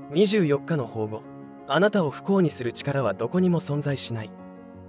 24日の法語。あなたを不幸にする力はどこにも存在しない。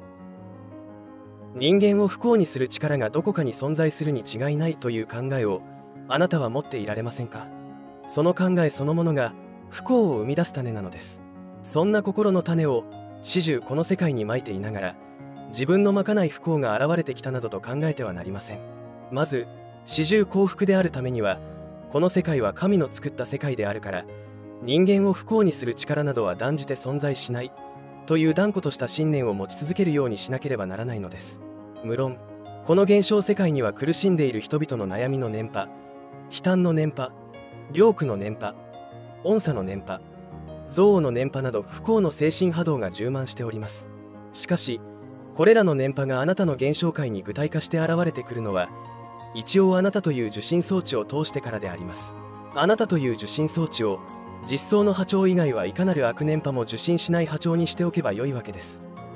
人間を不幸にする力がどこかに存在するに違いないという考えをあなたは持っていられませんか？その考えそのものが不幸を生み出す種なのです。そんな心の種を始終この世界にまいていながら、自分のまかない不幸が現れてきたなどと考えてはなりません。まず始終幸福であるためには、この世界は神の作った世界であるから、人間を不幸にする力などは断じて存在しないという断固とした信念を持ち続けるようにしなければならないのです。無論この現象世界には苦しんでいる人々の悩みの念波、悲嘆の念波、良苦の念波、怨嗟の念波、憎悪の念波など不幸の精神波動が充満しております。しかしこれらの念波があなたの現象界に具体化して現れてくるのは、一応あなたという受信装置を通してからであります。あなたという受信装置を実相の波長以外はいかなる悪念波も受信しない波長にしておけばよいわけです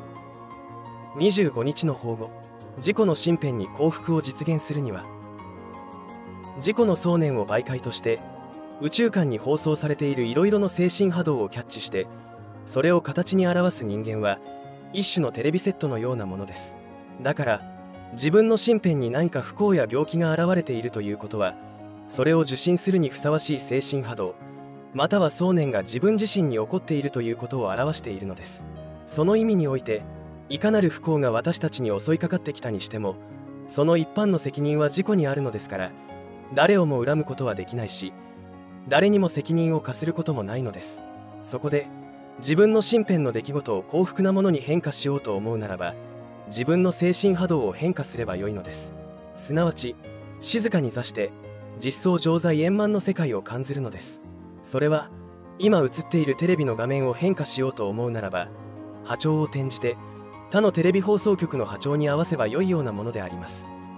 。25日の法語。自己の身辺に幸福を実現するには、自己の想念を媒介として宇宙間に放送されているいろいろの精神波動をキャッチして、それを形に表す人間は一種のテレビセットのようなものです。だから自分の身辺に何か不幸や病気が現れているということは、それを受信するにふさわしい精神波動、または想念が自分自身に起こっているということを表しているのです。その意味において、いかなる不幸が私たちに襲いかかってきたにしても、その一般の責任は自己にあるのですから、誰をも恨むことはできないし、誰にも責任を課することもないのです。そこで自分の身辺の出来事を幸福なものに変化しようと思うならば、自分の精神波動を変化すればよいのです。すなわち静かに座して実相常在円満の世界を感じるのです。それは今映っているテレビの画面を変化しようと思うならば、波長を転じて他のテレビ放送局の波長に合わせばよいようなものであります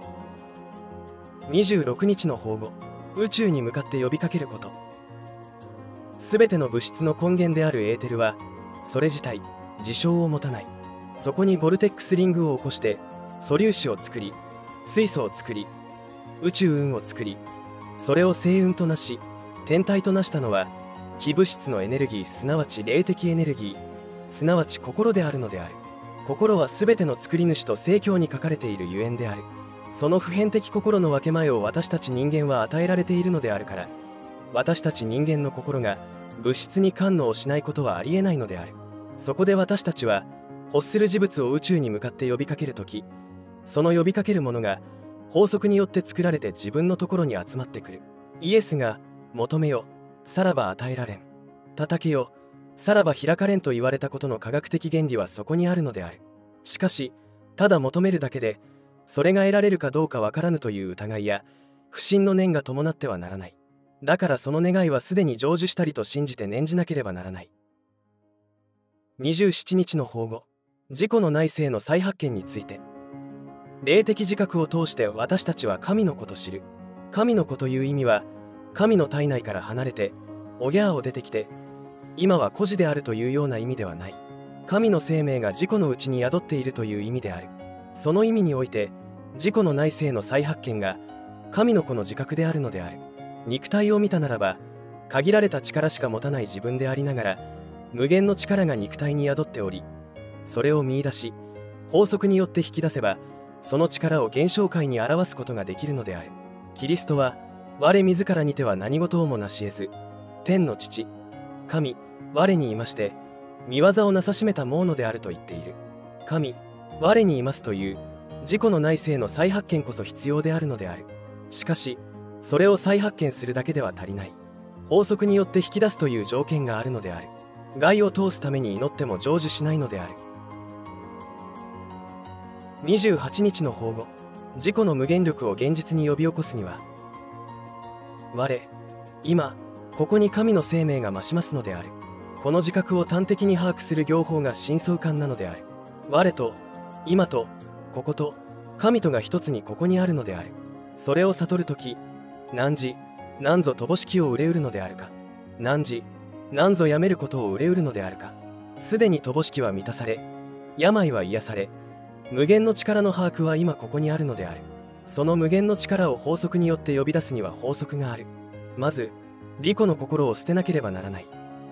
。26日の法語。宇宙に向かって呼びかけること。すべての物質の根源であるエーテルはそれ自体事象を持たない。そこにボルテックスリングを起こして素粒子を作り、水素を作り、宇宙雲を作り、それを星雲となし天体となしたのは非物質のエネルギー、すなわち霊的エネルギー、すなわち心であるのである。心はすべての作り主と聖教に書かれているゆえんである。その普遍的心の分け前を私たち人間は与えられているのであるから、私たち人間の心が物質に感応しないことはありえないのである。そこで私たちは欲する事物を宇宙に向かって呼びかけるとき、その呼びかけるものが法則によって作られて自分のところに集まってくる。イエスが求めよ、さらば与えられん。叩けよ、さらば開かれんと言われたことの科学的原理はそこにあるのである。しかし、ただ求めるだけでそれが得られるかどうかわからぬという疑いや不信の念が伴ってはならない。だからその願いはすでに成就したりと信じて念じなければならない。27日の法語。自己の内省の再発見について。霊的自覚を通して私たちは神の子と知る。神の子という意味は、神の体内から離れておぎゃーを出てきて今は孤児であるというような意味ではない。神の生命が自己の内に宿っているという意味である。その意味において自己の内省の再発見が神の子の自覚であるのである。肉体を見たならば、限られた力しか持たない自分でありながら無限の力が肉体に宿っており、それを見出し法則によって引き出せば、その力を現象界に表すことができるのである。キリストは我自らにては何事をもなし得ず、天の父神我にいまして御業をなさしめたものであると言っている。神我にいますという自己の内省の再発見こそ必要であるのである。しかしそれを再発見するだけでは足りない。法則によって引き出すという条件があるのである。害を通すために祈っても成就しないのである。28日の法語。自己の無限力を現実に呼び起こすには、我今ここに神の生命が増しますのである。この自覚を端的に把握する行法が真相観なのである。我と今とここと神とが一つにここにあるのである。それを悟るとき、汝何ぞ乏しきを憂うるのであるか。汝何ぞやめることを憂うるのであるか。すでに乏しきは満たされ、病は癒され、無限の力の把握は今ここにあるのである。その無限の力を法則によって呼び出すには法則がある。まず利己の心を捨てなければならない。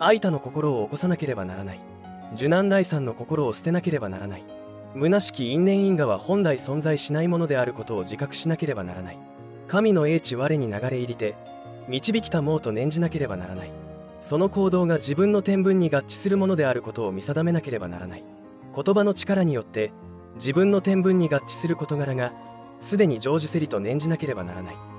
愛他の心を起こさなければならない。受難第三の心を捨てなければならない。虚しき因縁因果は本来存在しないものであることを自覚しなければならない。神の英知我に流れ入りて導きたもうと念じなければならない。その行動が自分の天分に合致するものであることを見定めなければならない。言葉の力によって自分の天分に合致する事柄がすでに成就せりと念じなければならない。